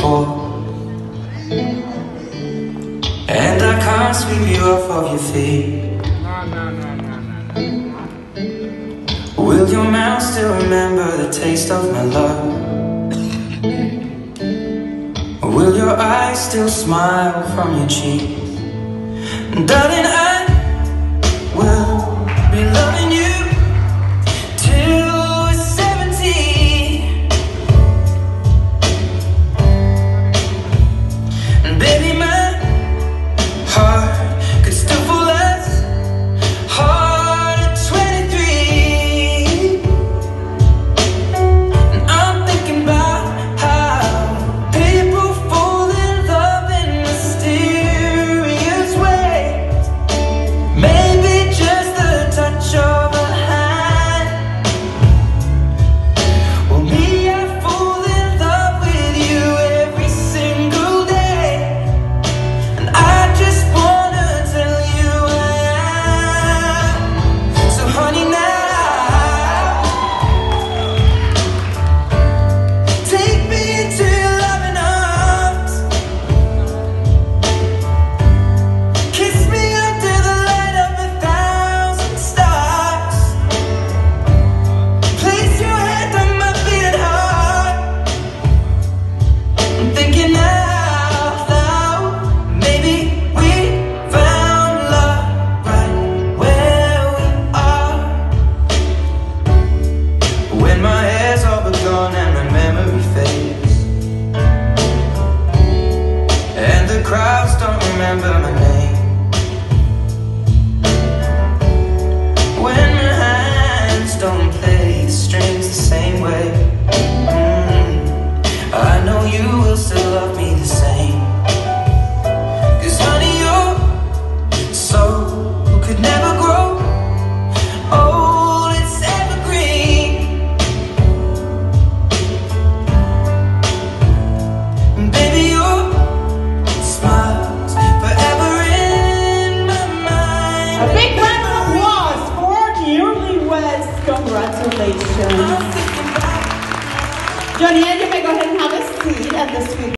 before, and I can't sweep you off of your feet. Will your mouth still remember the taste of my love? Will your eyes still smile from your cheeks? Darling, I will be loving you till we're 70. And baby, my heart could still fall as hard at 23. And I'm thinking about how people fall in love in mysterious ways. Maybe just the touch of a hand. Well, me, I fall in love with you every single day, and I just wanna tell you I am. So honey, now take me into your loving arms. Kiss me under the light of 1,000 stars. Place your hand on my beating heart. I'm thinking out loud, maybe we found love right where we are. When my hair's all but gone and my memory fades, and the crowds don't remember my name. When my hands don't play the strings the same way, I know you will still love me the same. 'Cause honey, your soul could never grow old, it's evergreen. And baby, your smile's forever in my mind. A big round of applause for newlyweds. Congratulations. I'm thinking about Johnny, and you may go ahead and have a seat at the sweet